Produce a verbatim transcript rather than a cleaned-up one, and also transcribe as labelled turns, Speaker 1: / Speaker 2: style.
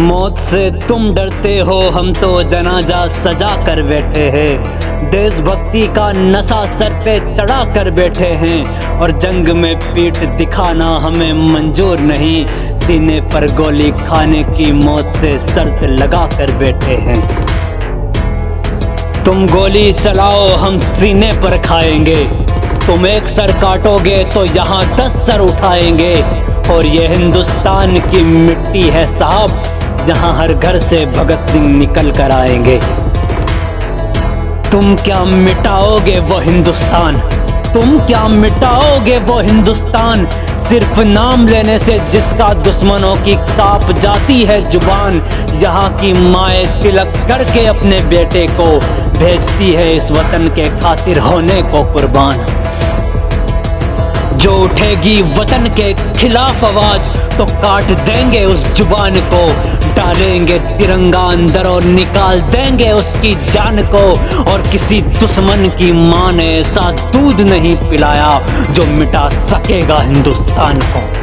Speaker 1: मौत से तुम डरते हो, हम तो जनाजा सजा कर बैठे हैं। देशभक्ति का नशा सर पे चढ़ा कर बैठे हैं और जंग में पीठ दिखाना हमें मंजूर नहीं। सीने पर गोली खाने की मौत से शर्त लगा कर बैठे हैं। तुम गोली चलाओ, हम सीने पर खाएंगे। तुम एक सर काटोगे तो यहाँ दस सर उठाएंगे। और ये हिंदुस्तान की मिट्टी है साहब, जहां हर घर से भगत सिंह निकल कर आएंगे। तुम क्या मिटाओगे वो हिंदुस्तान, तुम क्या मिटाओगे वो हिंदुस्तान, सिर्फ नाम लेने से जिसका दुश्मनों की कांप जाती है जुबान। यहाँ की माए तिलक करके अपने बेटे को भेजती है इस वतन के खातिर होने को कुर्बान। जो उठेगी वतन के खिलाफ आवाज तो काट देंगे उस जुबान को। डालेंगे तिरंगा अंदर और निकाल देंगे उसकी जान को। और किसी दुश्मन की मां ने ऐसा दूध नहीं पिलाया जो मिटा सकेगा हिंदुस्तान को।